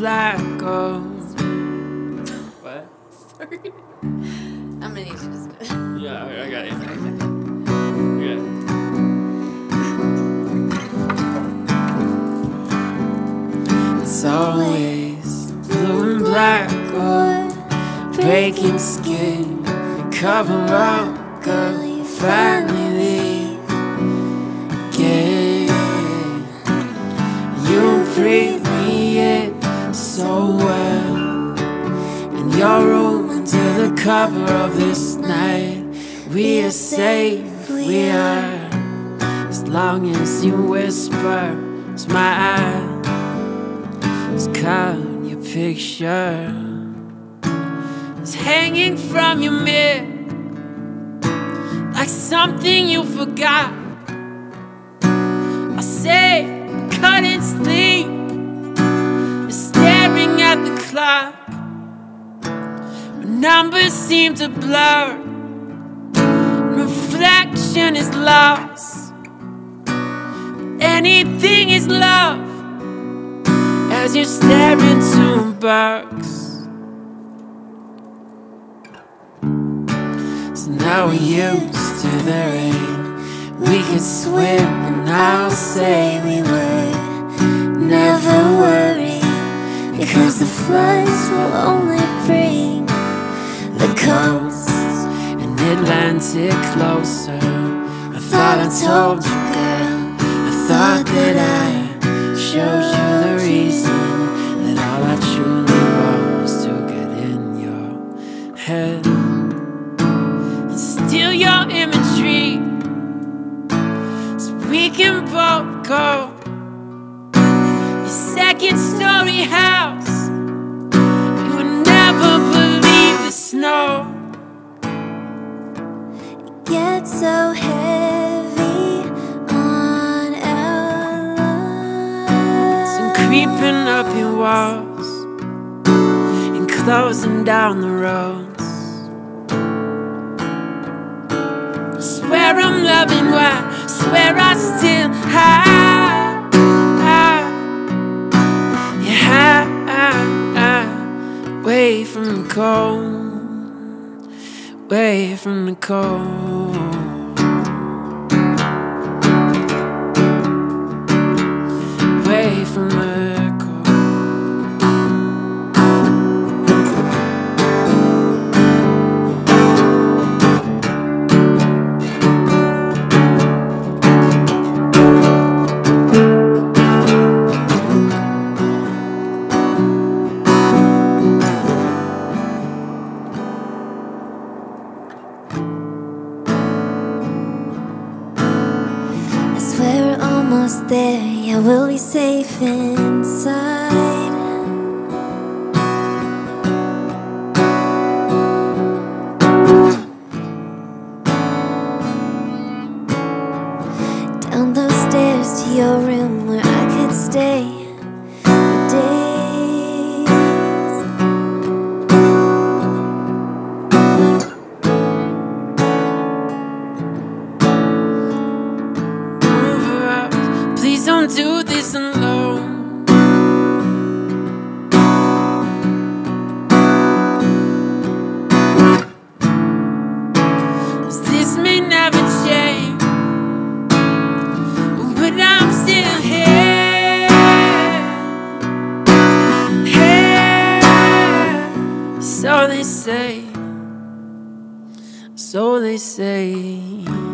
black gold. What? Sorry. I'm gonna need you to just do it. Yeah, I got it. Yeah. It's always blue and black gold, breaking skin, cover up, girl, you finally leave. Yeah, you breathe me in so well in your room under the cover of this night. We are safe, we are, as long as you whisper, smile. It's caught your picture, it's hanging from your mirror like something you forgot. I say, couldn't sleep, you're staring at the clock. Numbers seem to blur, reflection is lost. Anything is love as you stare into a box. So now we're used to the rain, we could swim, and I'll say we would never worry, because the floods will only bring the coast and Atlantic closer. I thought I told you, girl, I thought that I showed you the reason that all I truly want was to get in your head and steal your imagery, so we can both go. Your second story house, you would never believe the snow. It gets so heavy on our lives, So creeping up your walls and closing down the roads. Swear I'm loving what, swear I still hide. Yeah, away from the cold, away from the cold, away from the cold. I swear we're almost there, yeah, we'll be safe inside. Down those stairs to your room where I could stay for days. Please don't do this alone. This may never change, but I'm still here. Here. So they say, so they say.